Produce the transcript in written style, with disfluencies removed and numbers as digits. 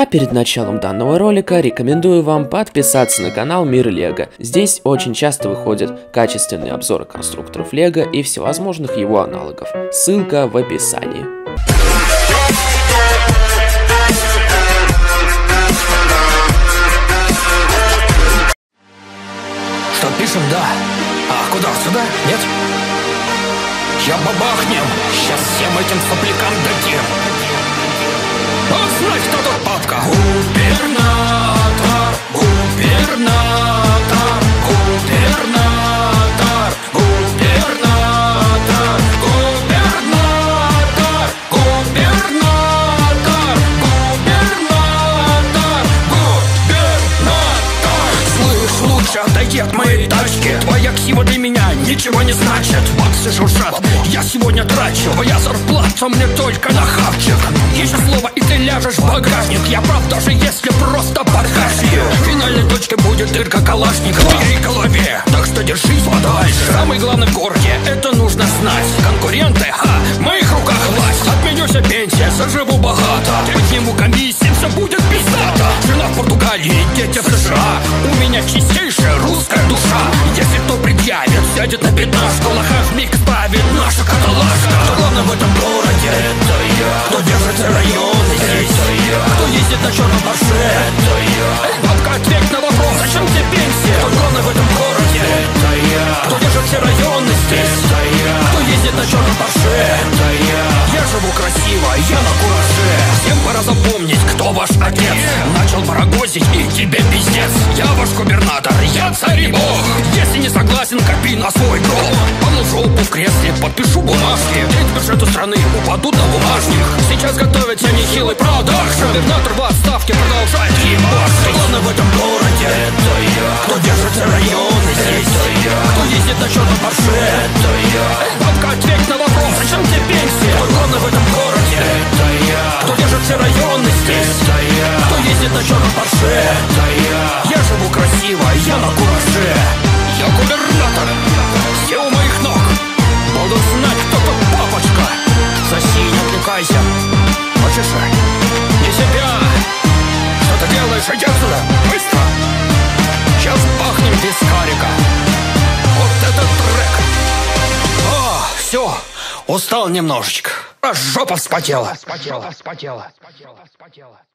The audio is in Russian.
перед началом данного ролика рекомендую вам подписаться на канал Мир Лего. Здесь очень часто выходят качественные обзоры конструкторов Лего и всевозможных его аналогов. Ссылка в описании. Что пишем, да? А куда, сюда? Нет? Я бабахнем, сейчас всем этим соплякам дадим. Вот знать, кто тут папка. Губернатор, губернатор, губернатор, губернатор, губернатор, губернатор, губернатор. Слышь, лучше отойди от моей тачки. Твоя ксива для меня ничего не значит. Баксы шуршат, я сегодня трачу. Твоя зарплата мне только на хавчик. Еще слово и ты ляжешь в багажник. Я прав, даже если просто подкашью. Финальной точкой будет дырка Калашникова в твоей голове, так что держись подальше. Самый главный в городе, это нужно знать. Конкуренты, в моих руках власть. Отменюся пенсия, заживу богато. Подниму комиссии, все будет пиздато. Жена в Португалии, дети в США. У меня чистейшая русская душа. Если кто предъявит, сядет на пятнашку. Лоха вмиг справит наша каталажка. Кто главный в этом городе, это я. Кто держит район здесь, это я. Кто ездит на черном Порше, это я. Бабка, ответь на вопрос, зачем тебе пенсия? Кто главный в этом городе, это я. Кто держит все районы здесь, это я. Кто ездит на черном Порше, это я. Я живу красиво, я на кураже. Всем пора запомнить, кто ваш отец. Начал барагозить и тебе пиздец. Я ваш губернатор, я царь и бог. Если не согласен, копи на свой гроб. Помну жопу в кресле, подпишу бумажки. Ведь бюджету страны упадут на бумажник. Сейчас готовится нехилый продакшн. Губернатор в отставке продолжает ебашить. Кто главный в этом городе, это я. Кто держит все районы здесь, это я. Кто ездит на черном Порше, это я. Бабка, ответь на вопрос, зачем тебе пенсия? Кто главный в этом городе, это я. Кто держит все районы здесь, это я. Кто ездит на черном Порше, это я. Я живу красиво, я на кураже. Я губернатор, все у моих ног. Будут знать, кто тут папочка. Соси, не отвлекайся. Хочешь? Не себя. Что ты делаешь? Иди отсюда, быстро. Сейчас бахнем вискарика. Вот этот трек. О, все, устал немножечко. Аж жопа вспотела.